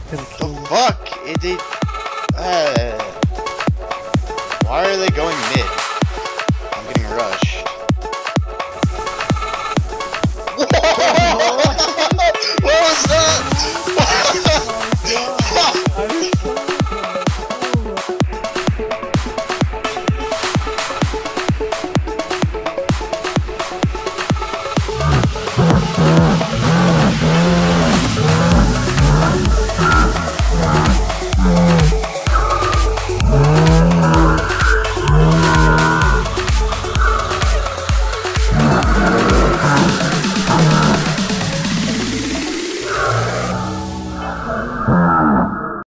The fuck? Why are they going mid? I'm getting rushed.